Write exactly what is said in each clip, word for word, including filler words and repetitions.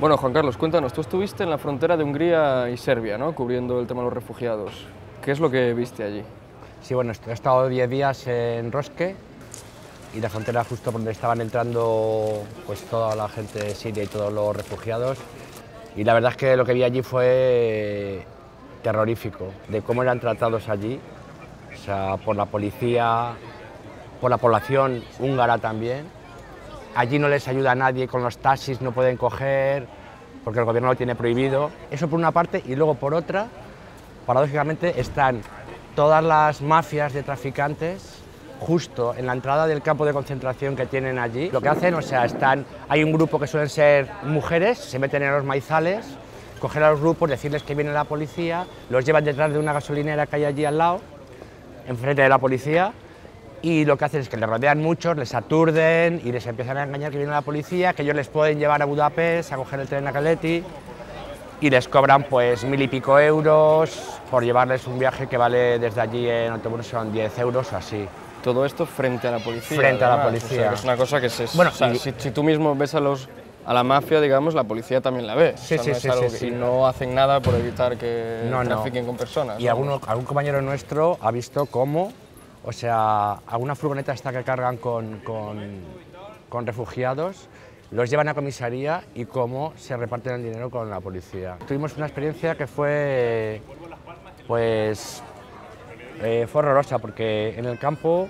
Bueno, Juan Carlos, cuéntanos, tú estuviste en la frontera de Hungría y Serbia, ¿no?, cubriendo el tema de los refugiados. ¿Qué es lo que viste allí? Sí, bueno, he estado diez días en Roske y la frontera justo por donde estaban entrando pues toda la gente de Siria y todos los refugiados. Y la verdad es que lo que vi allí fue terrorífico, de cómo eran tratados allí, o sea, por la policía, por la población húngara también. Allí no les ayuda a nadie con los taxis, no pueden coger, porque el gobierno lo tiene prohibido. Eso por una parte, y luego por otra, paradójicamente, están todas las mafias de traficantes justo en la entrada del campo de concentración que tienen allí. Lo que hacen, o sea, están, hay un grupo que suelen ser mujeres, se meten en los maizales, cogen a los grupos, decirles que viene la policía, los llevan detrás de una gasolinera que hay allí al lado, enfrente de la policía, y lo que hacen es que les rodean muchos, les aturden y les empiezan a engañar que viene la policía, que ellos les pueden llevar a Budapest, a coger el tren a Keleti, y les cobran pues mil y pico euros por llevarles un viaje que vale desde allí en autobús son diez euros o así. Todo esto frente a la policía. Frente además. a la policía. O sea, que es una cosa que se... Bueno, o sea, y... si, si tú mismo ves a, los, a la mafia, digamos, la policía también la ve. Sí, o sea, sí, no es sí, algo sí, que, sí. Y no hacen nada por evitar que no, trafiquen no. con personas. Y alguno, algún compañero nuestro ha visto cómo, o sea, alguna furgoneta esta que cargan con, con, con refugiados, los llevan a comisaría y cómo se reparten el dinero con la policía. Tuvimos una experiencia que fue, pues, eh, fue horrorosa, porque en el campo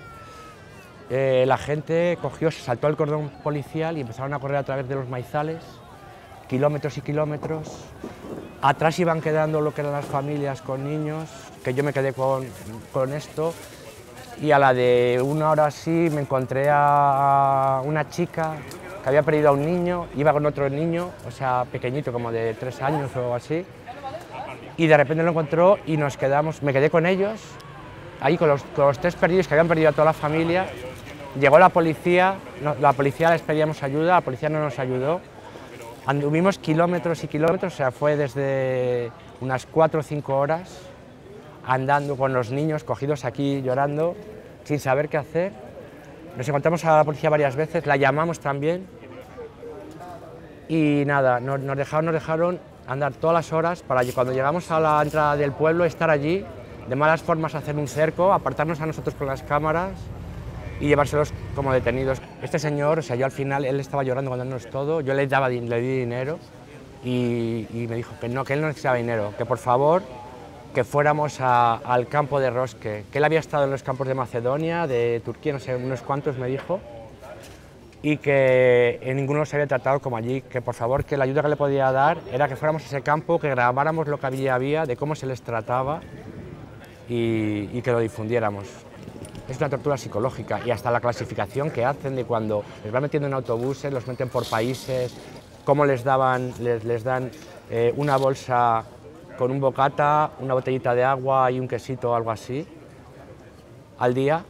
eh, la gente cogió, se saltó el cordón policial y empezaron a correr a través de los maizales, kilómetros y kilómetros. Atrás iban quedando lo que eran las familias con niños, que yo me quedé con, con esto. Y a la de una hora así me encontré a una chica que había perdido a un niño, iba con otro niño, o sea, pequeñito, como de tres años o así, y de repente lo encontró y nos quedamos, me quedé con ellos, ahí con los, con los tres perdidos que habían perdido a toda la familia. Llegó la policía, no, la policía les pedíamos ayuda, la policía no nos ayudó. Anduvimos kilómetros y kilómetros, o sea, fue desde unas cuatro o cinco horas andando con los niños cogidos aquí llorando, sin saber qué hacer. Nos encontramos a la policía varias veces, la llamamos también y nada, nos, nos, dejaron, nos dejaron andar todas las horas para cuando llegamos a la entrada del pueblo estar allí, de malas formas hacer un cerco, apartarnos a nosotros con las cámaras y llevárselos como detenidos. Este señor, o sea, yo al final, él estaba llorando contándonos todo, yo le, daba, le di dinero y, y me dijo que no, que él no necesitaba dinero, que por favor que fuéramos a, al campo de Roske, que él había estado en los campos de Macedonia, de Turquía, no sé, unos cuantos me dijo, y que en ninguno se había tratado como allí, que por favor, que la ayuda que le podía dar era que fuéramos a ese campo, que grabáramos lo que había, había de cómo se les trataba y, y que lo difundiéramos. Es una tortura psicológica y hasta la clasificación que hacen de cuando les van metiendo en autobuses, los meten por países, cómo les, daban, les, les dan eh, una bolsa con un bocata, una botellita de agua y un quesito o algo así al día,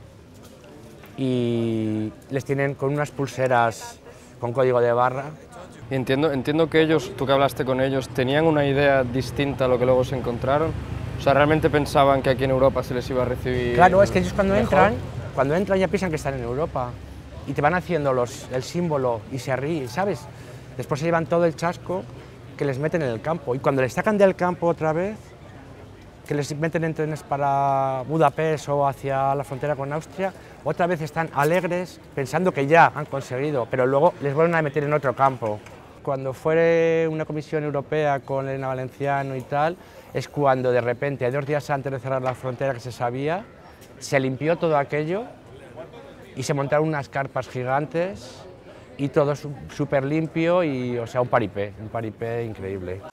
y les tienen con unas pulseras con código de barra. Y entiendo, entiendo que ellos, tú que hablaste con ellos, tenían una idea distinta a lo que luego se encontraron. O sea, ¿realmente pensaban que aquí en Europa se les iba a recibir? Claro, es que ellos cuando mejor? entran, cuando entran ya piensan que están en Europa y te van haciendo los, el símbolo y se ríen, ¿sabes? Después se llevan todo el chasco que les meten en el campo, y cuando les sacan del campo otra vez, que les meten en trenes para Budapest o hacia la frontera con Austria, otra vez están alegres pensando que ya han conseguido, pero luego les vuelven a meter en otro campo. Cuando fue una comisión europea con Elena Valenciano y tal, es cuando de repente, dos días antes de cerrar la frontera que se sabía, se limpió todo aquello y se montaron unas carpas gigantes y todo súper limpio y, o sea, un paripé, un paripé increíble.